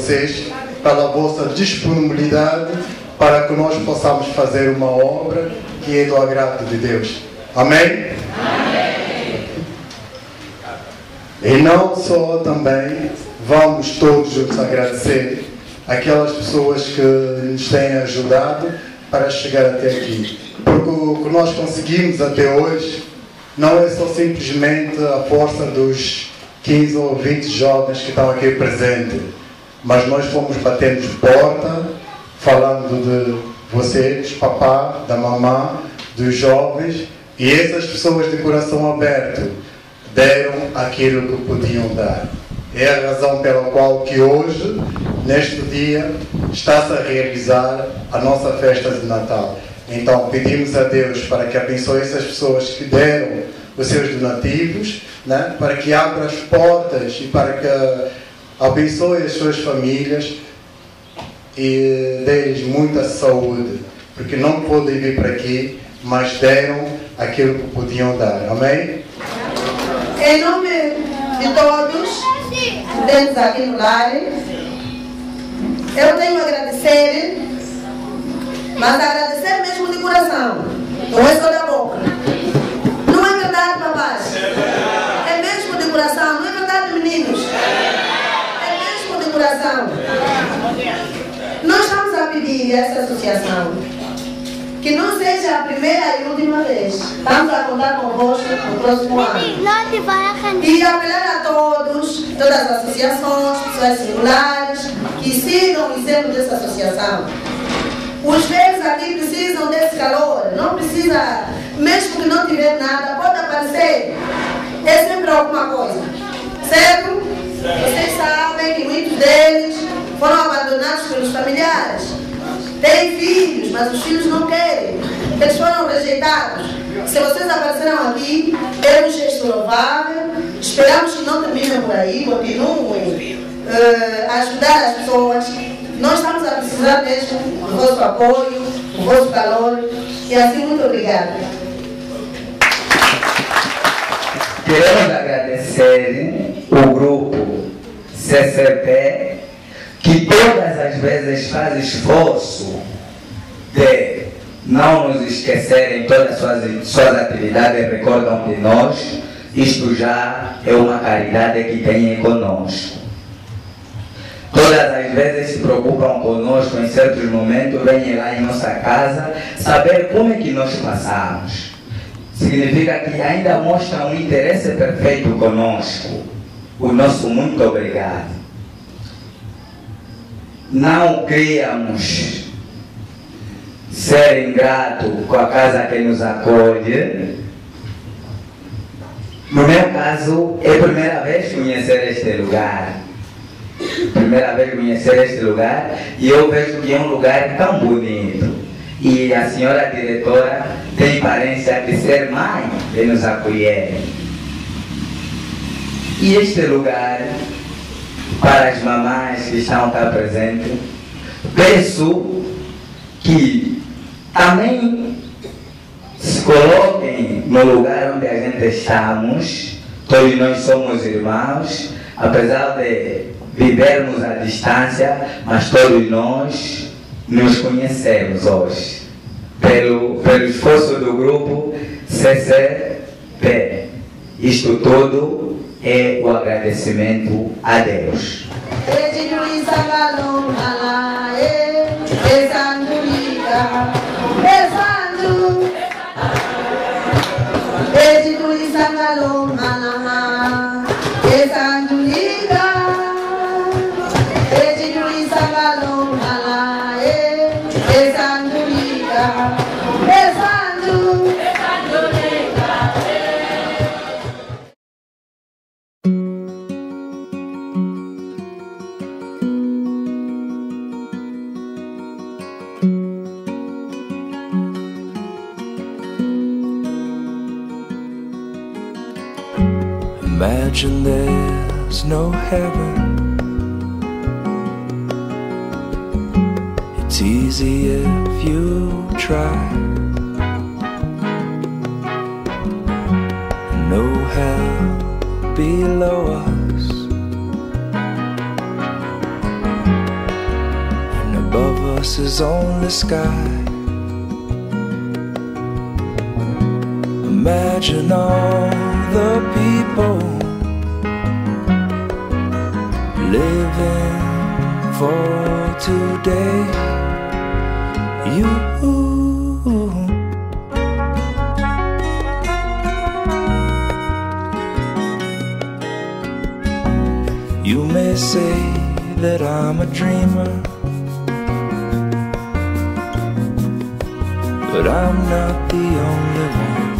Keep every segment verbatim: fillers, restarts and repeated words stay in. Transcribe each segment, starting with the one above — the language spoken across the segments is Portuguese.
vocês pela vossa disponibilidade para que nós possamos fazer uma obra que é do agrado de Deus. Amém? Amém. E não só também vamos todos juntos agradecer aquelas pessoas que nos têm ajudado para chegar até aqui. Porque o que nós conseguimos até hoje não é só simplesmente a força dos quinze ou vinte jovens que estão aqui presentes, mas nós fomos batendo porta, falando de vocês, papá, da mamã, dos jovens, e essas pessoas de coração aberto deram aquilo que podiam dar. É a razão pela qual que hoje, neste dia, está-se a realizar a nossa festa de Natal. Então pedimos a Deus para que abençoe essas pessoas que deram os seus donativos, né? Para que abra as portas e para que abençoe as suas famílias e dê-lhes muita saúde, porque não podem vir para aqui, mas deram aquilo que podiam dar. Amém? Em nome de todos, presentes aqui no lar, eu tenho a agradecer, mas agradecer mesmo de coração, não é só da boca. Não é verdade, papás? É mesmo de coração, não é verdade, meninos? É mesmo de coração. Nós estamos a pedir a essa associação que não seja a primeira e última vez. Estamos a contar convosco no próximo ano. E apelar a todos, todas as associações, pessoas singulares, que sigam o exemplo dessa associação. Os velhos aqui precisam desse calor, não precisa, mesmo que não tiver nada, pode aparecer. É sempre alguma coisa. Certo? Vocês sabem que muitos deles foram abandonados pelos familiares. Têm filhos, mas os filhos não querem. Eles foram rejeitados. Se vocês apareceram aqui, é um gesto louvável. Esperamos que não terminem por aí, continuem uh, a ajudar as pessoas. Nós estamos a precisar mesmo do vosso apoio, do vosso calor. E assim, muito obrigada. Queremos agradecer o grupo C C P, que todas as vezes faz esforço de não nos esquecerem todas as suas, suas atividades, recordam de nós. Isto já é uma caridade que tem conosco. Todas as vezes se preocupam conosco em certos momentos, vêm lá em nossa casa saber como é que nós passamos. Significa que ainda mostram um interesse perfeito conosco. O nosso muito obrigado. Não queríamos ser ingrato com a casa que nos acolhe. No meu caso, é a primeira vez conhecer este lugar. Primeira vez conhecer este lugar e eu vejo que é um lugar tão bonito. E a senhora diretora tem aparência de ser mãe de nos acolher. E este lugar, para as mamães que estão cá presentes, peço que também se coloquem no lugar onde a gente estamos. Todos nós somos irmãos, apesar de vivermos à distância, mas todos nós nos conhecemos hoje, pelo, pelo esforço do grupo C C P. Isto tudo é o agradecimento a Deus. Imagine there's no heaven. It's easy if you try. No hell below us. us is only sky. Imagine all the people living for today. You You may say that I'm a dreamer, but I'm not the only one.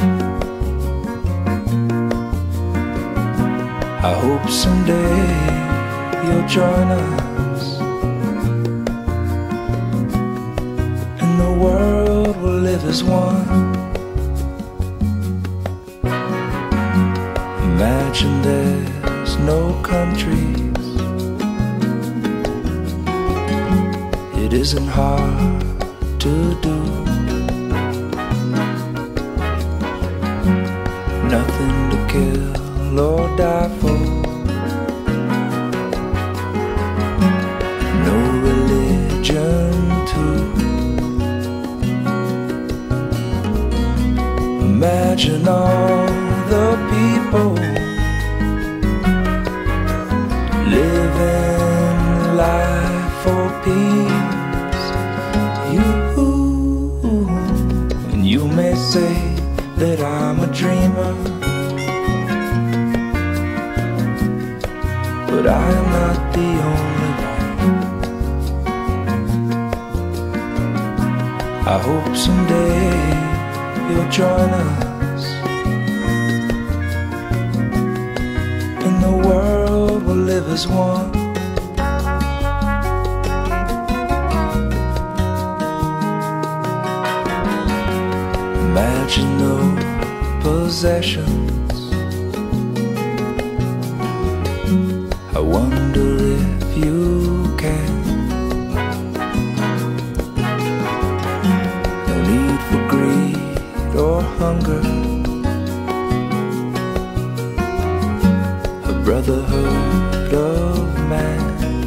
I hope someday you'll join us, and the world will live as one. Imagine there's no countries. It isn't hard to do. Nothing to kill or die for. No religion too. Imagine all the people living life for peace. You, and you may say that I'm a dreamer, but I'm not the only one. I hope someday you'll join us, and the world will live as one. Imagine no possessions. I wonder if you can. No need for greed or hunger. A brotherhood of man.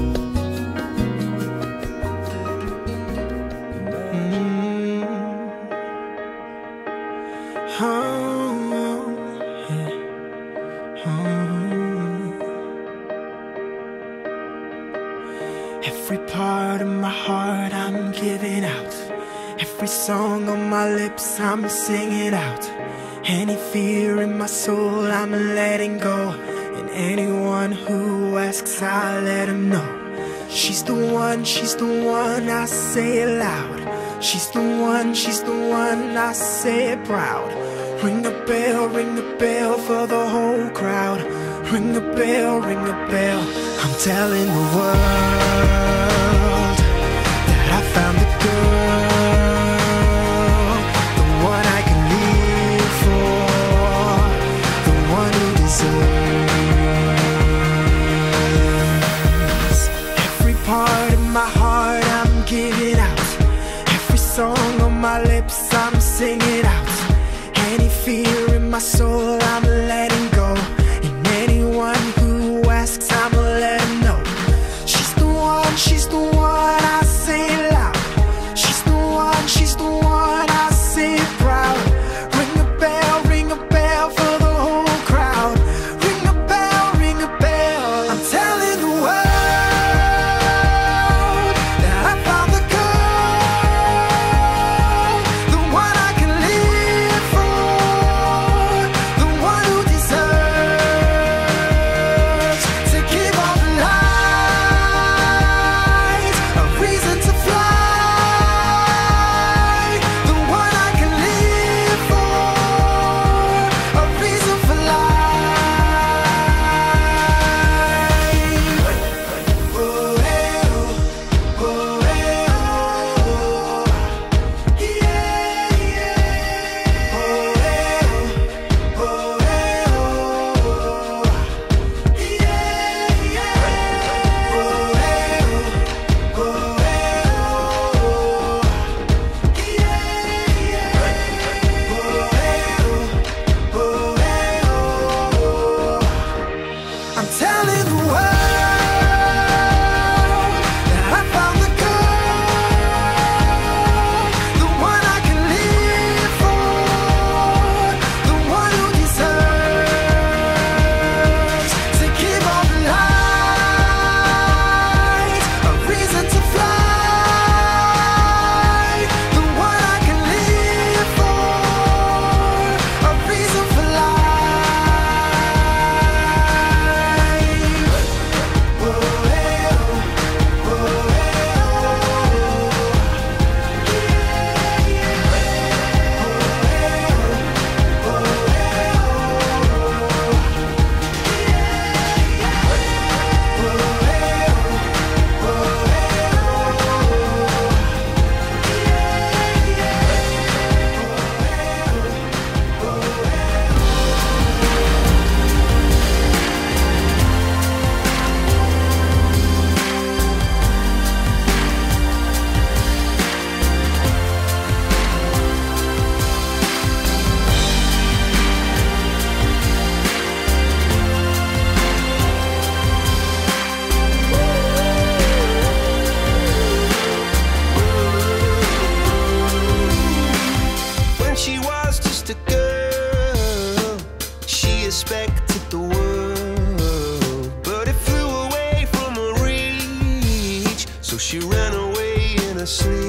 Every part of my heart I'm giving out. Every song on my lips I'm singing out. Any fear in my soul I'm letting go. And anyone who asks I let them know. She's the one, she's the one, I say it loud. She's the one, she's the one, I say it proud. Ring a bell, ring a bell for the whole crowd. Ring a bell, ring a bell. I'm telling the world that I found the girl, the one I can live for, the one who deserves. Every part of my heart I'm giving out. Every song on my lips I'm singing out. Any fear in my soul I'm letting go. And anyone who asks I'ma let them know. She's the one, she's the one, I say it loud. She's the one, she's the one, I say it proud. Ring a bell, ring a bell for the whole crowd. Ring a bell, ring a bell. I'm telling the world that I found the girl, the one I can live for, the she ran away in her sleep.